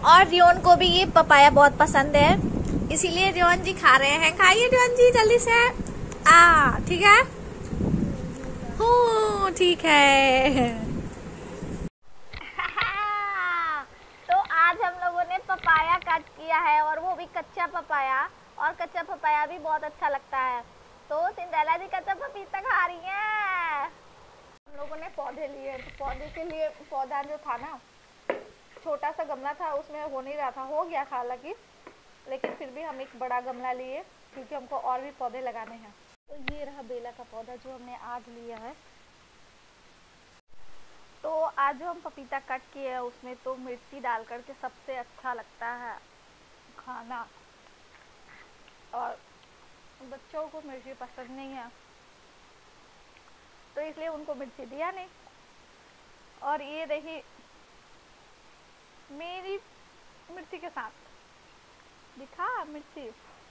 और रियोन को भी ये पपाया बहुत पसंद है, इसीलिए रियोन जी खा रहे हैं। खाइए रियोन जी जल्दी से। ठीक है, हो ठीक है। तो आज हम लोगों ने पपाया कट किया है, और वो भी कच्चा पपाया, और कच्चा पपाया भी बहुत अच्छा लगता है। तो सिंड्रेला जी कच्चा पपीता खा रही है। हम लोगों ने पौधे लिए, तो पौधे के लिए पौधा जो था ना, छोटा सा गमला था, उसमें हो नहीं रहा था, हो गया हालांकि, लेकिन फिर भी हम एक बड़ा गमला लिए क्योंकि हमको और भी पौधे लगाने हैं। तो ये रहा बेला का पौधा जो हमने आज लिया है। तो आज जो हम पपीता कट किए हैं उसमें तो मिर्ची डाल करके सबसे अच्छा लगता है खाना, और बच्चों को मिर्ची पसंद नहीं है तो इसलिए उनको मिर्ची दिया नहीं। और ये देखिए मेरी मिर्ची के साथ दिखा, मिर्ची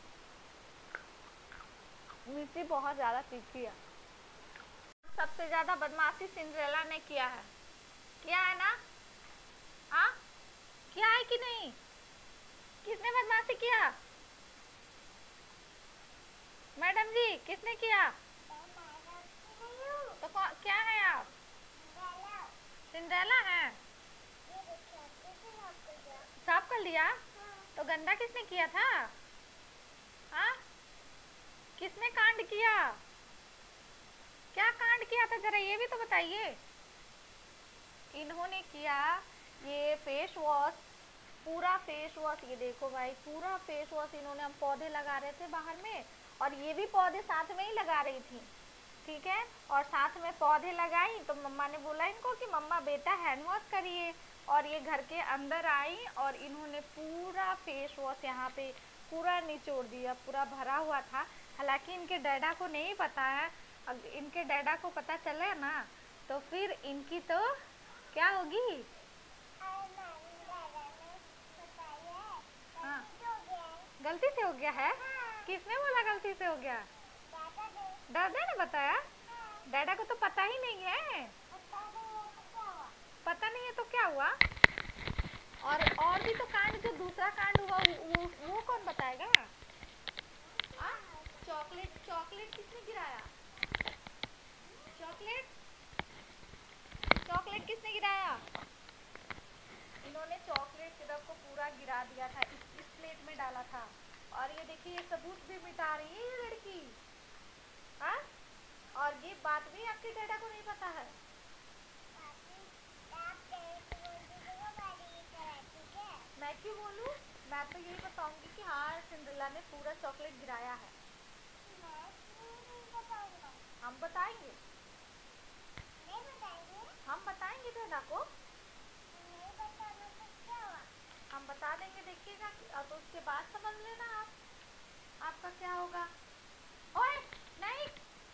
बहुत ज्यादा तीखी है। सबसे ज्यादा बदमाशी सिंड्रेला ने किया है ना? हाँ, किया है कि नहीं? किसने बदमाशी किया? मैडम जी, किसने किया? तो क्या है आप? सिंड्रेला है। साफ कर लिया? तो गंदा किसने किया था? हाँ, किसने कांड किया? क्या कांड किया था, जरा ये भी तो बताइए। इन्होंने किया ये फेस वॉश, पूरा फेस वॉश, ये देखो भाई, पूरा फेस वॉश इन्होंने, हम पौधे लगा रहे थे बाहर में, और ये भी पौधे साथ में ही लगा रही थी, ठीक है। और साथ में पौधे लगाई तो मम्मा ने बोला इनको कि मम्मा बेटा हैंड वॉश करिए, और ये घर के अंदर आई और इन्होंने पूरा फेस वॉश यहाँ पे पूरा निचोड़ दिया, पूरा भरा हुआ था। हालांकि इनके डैडा को नहीं पता है, इनके डैडा को पता चले ना तो फिर इनकी तो क्या होगी? हाँ, गलती से हो गया है। किसने बोला गलती से हो गया? दादा ने बताया। डैडा को तो पता ही नहीं है। पता नहीं है तो क्या हुआ? और भी तो कांड, जो दूसरा कांड हुआ वो कौन बताएगा? चॉकलेट किसने गिराया? चॉकलेट किसने गिराया? इन्होंने चॉकलेट सिरप को पूरा गिरा दिया था, इस प्लेट में डाला था। और ये देखिए ये सबूत भी मिटा रही है ये लड़की। हाँ, और ये बात भी आपके डैडा को नहीं पता है। मैं क्यों बोलूं? मैं तो यही बताऊंगी कि हाँ सिंड्रेला ने पूरा चॉकलेट गिराया है। हम बताएंगे, हम बताएंगे डैडा को, हम बता देंगे, देखिएगा। तो उसके बाद समझ लेना आपका क्या होगा। ओए नहीं,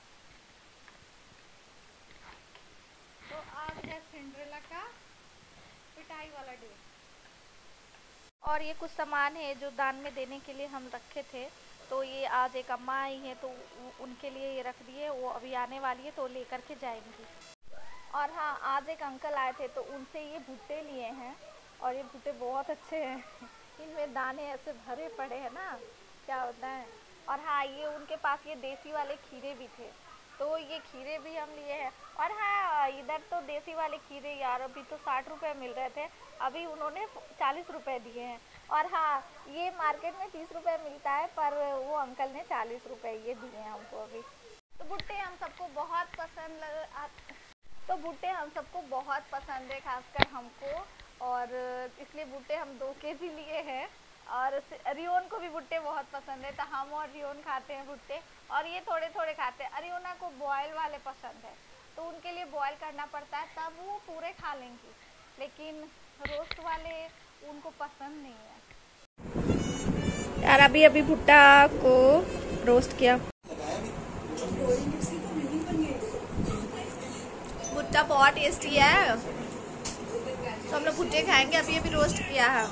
तो आज है सिंड्रेला का पिटाई वाला डे। और ये कुछ सामान है जो दान में देने के लिए हम रखे थे, तो ये आज एक अम्मा आई है तो उनके लिए ये रख दिए, वो अभी आने वाली है तो लेकर के जाएंगी। और हाँ, आज एक अंकल आए थे तो उनसे ये भुट्टे लिए हैं, और ये भुट्टे बहुत अच्छे हैं। इनमें दाने ऐसे भरे पड़े हैं ना, क्या होता है। और हाँ, ये उनके पास ये देसी वाले खीरे भी थे, तो ये खीरे भी हम लिए हैं। और हाँ, इधर तो देसी वाले खीरे यार अभी तो 60 रुपये मिल रहे थे, अभी उन्होंने 40 रुपये दिए हैं। और हाँ, ये मार्केट में 30 रुपये मिलता है, पर वो अंकल ने 40 रुपये ये दिए हैं हमको अभी। तो भुट्टे हम सबको बहुत पसंद है, खासकर हमको, और इसलिए भुट्टे हम 2 केजी लिए हैं। और रियोन को भी भुट्टे बहुत पसंद है, तो हम और रियोन खाते हैं भुट्टे, और ये थोड़े थोड़े खाते हैं। अरियोना को बॉयल वाले पसंद है, तो उनके लिए बॉयल करना पड़ता है, तब वो पूरे खा लेंगी, लेकिन रोस्ट वाले उनको पसंद नहीं है। यार अभी भुट्टा को रोस्ट किया, भुट्टा बहुत टेस्टी है, तो हम लोग भुट्टे खाएंगे। अभी रोस्ट किया है।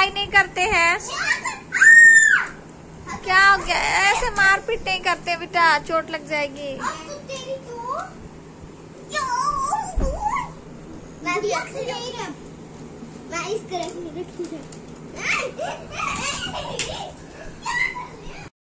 पिटाई नहीं करते हैं? क्या हो गया? ऐसे मारपीट नहीं करते बेटा, चोट लग जाएगी। मैं इस तरह